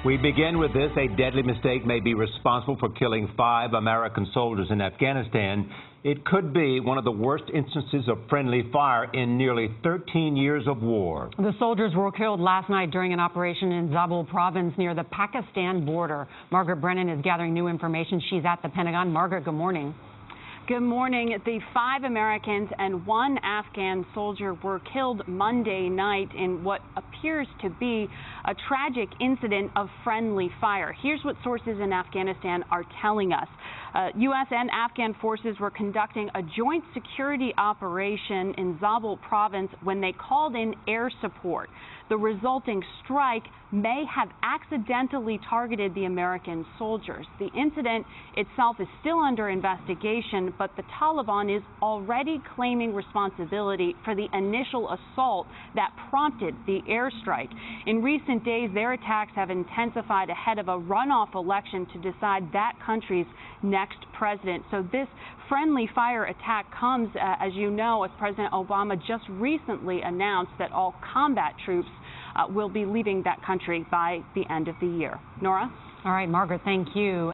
We begin with this. A deadly mistake may be responsible for killing 5 American soldiers in Afghanistan. It could be one of the worst instances of friendly fire in nearly 13 years of war. The soldiers were killed last night during an operation in Zabul province near the Pakistan border. Margaret Brennan is gathering new information. She's at the Pentagon. Margaret, good morning. Good morning. The 5 Americans and 1 Afghan soldier were killed Monday night in what appears to be a tragic incident of friendly fire. Here's what sources in Afghanistan are telling us. U.S. and Afghan forces were conducting a joint security operation in Zabul province when they called in air support. The resulting strike may have accidentally targeted the American soldiers. The incident itself is still under investigation, but the Taliban is already claiming responsibility for the initial assault that prompted the airstrike. In recent days, their attacks have intensified ahead of a runoff election to decide that country's next president. So this friendly fire attack comes, as you know, as President Obama just recently announced that all combat troops will be leaving that country by the end of the year. Nora? All right, Margaret, thank you.